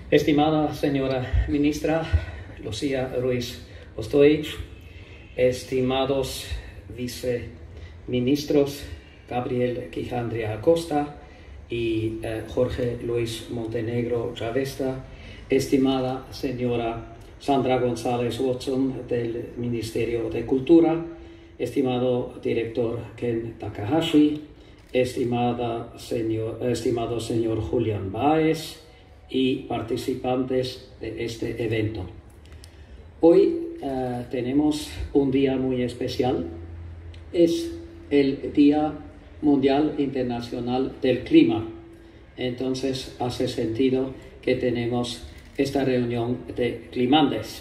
Estimada señora ministra Lucía Ruiz Ostoich, estimados viceministros Gabriel Quijandria Acosta y Jorge Luis Montenegro Chavesta, estimada señora Sandra González Watson del Ministerio de Cultura, estimado director Ken Takahashi, estimado señor Julián Báez y participantes de este evento. Hoy tenemos un día muy especial. Es el Día Mundial Internacional del Clima. Entonces hace sentido que tenemos esta reunión de climantes.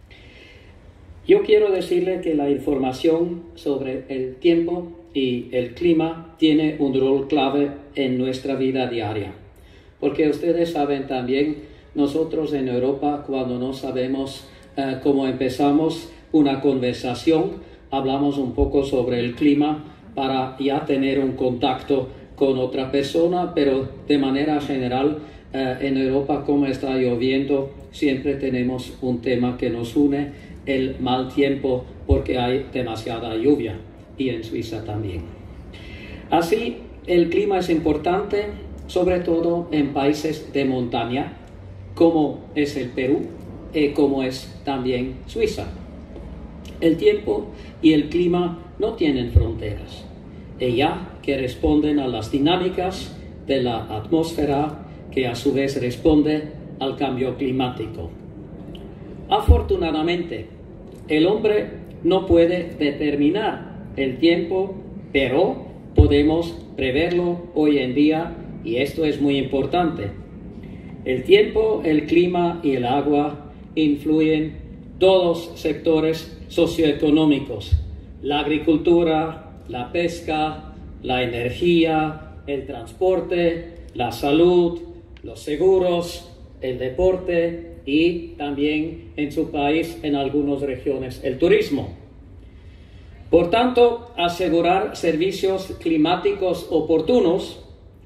Yo quiero decirle que la información sobre el tiempo y el clima tiene un rol clave en nuestra vida diaria. Porque ustedes saben también, nosotros en Europa, cuando no sabemos cómo empezamos una conversación, hablamos un poco sobre el clima para ya tener un contacto con otra persona, pero de manera general, en Europa, como está lloviendo, siempre tenemos un tema que nos une, el mal tiempo, porque hay demasiada lluvia, y en Suiza también. Así, el clima es importante, sobre todo en países de montaña, como es el Perú y como es también Suiza. El tiempo y el clima no tienen fronteras, ya que responden a las dinámicas de la atmósfera, que a su vez responde al cambio climático. Afortunadamente, el hombre no puede determinar el tiempo, pero podemos preverlo hoy en día, y esto es muy importante. El tiempo, el clima y el agua influyen todos los sectores socioeconómicos: la agricultura, la pesca, la energía, el transporte, la salud, los seguros, el deporte y también en su país, en algunas regiones, el turismo. Por tanto, asegurar servicios climáticos oportunos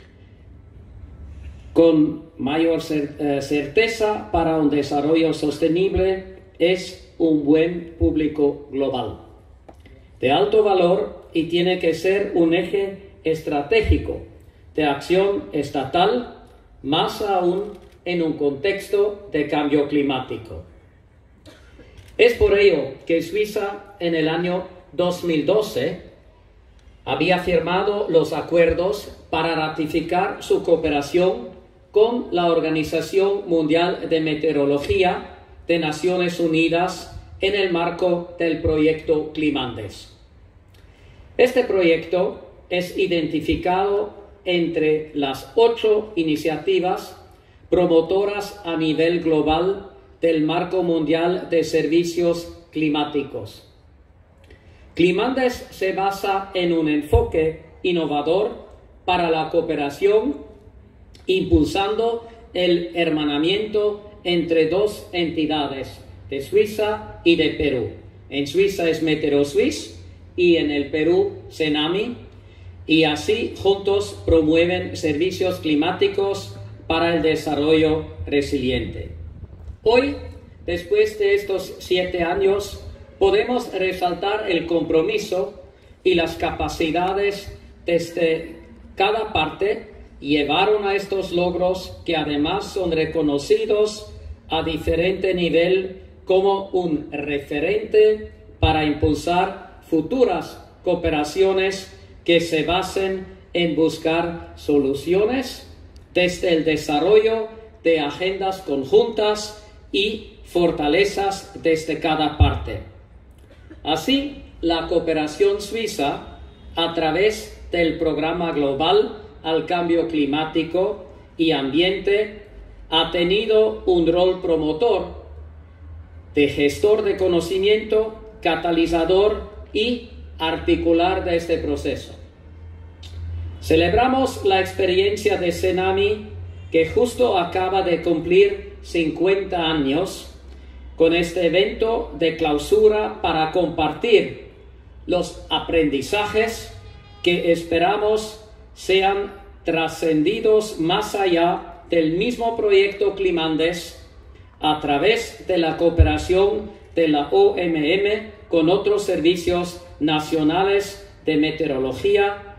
con mayor certeza para un desarrollo sostenible es un buen público global de alto valor y tiene que ser un eje estratégico de acción estatal, más aún en un contexto de cambio climático. Es por ello que Suiza en el año 2012 había firmado los acuerdos para ratificar su cooperación con la Organización Mundial de Meteorología de Naciones Unidas en el marco del proyecto Climantes. Este proyecto es identificado entre las 8 iniciativas promotoras a nivel global del Marco Mundial de Servicios Climáticos. Climantes se basa en un enfoque innovador para la cooperación, impulsando el hermanamiento entre dos entidades, de Suiza y de Perú. En Suiza es Meteosuisse y en el Perú Cenami, y así juntos promueven servicios climáticos para el desarrollo resiliente. Hoy, después de estos 7 años, podemos resaltar el compromiso y las capacidades desde cada parte llevaron a estos logros, que además son reconocidos a diferente nivel como un referente para impulsar futuras cooperaciones que se basen en buscar soluciones desde el desarrollo de agendas conjuntas y fortalezas desde cada parte. Así, la cooperación suiza, a través del Programa Global al Cambio Climático y Ambiente, ha tenido un rol promotor, de gestor de conocimiento, catalizador y articular de este proceso. Celebramos la experiencia de Cenami, que justo acaba de cumplir 50 años, con este evento de clausura para compartir los aprendizajes que esperamos sean trascendidos más allá del mismo proyecto Climandes a través de la cooperación de la OMM con otros servicios nacionales de meteorología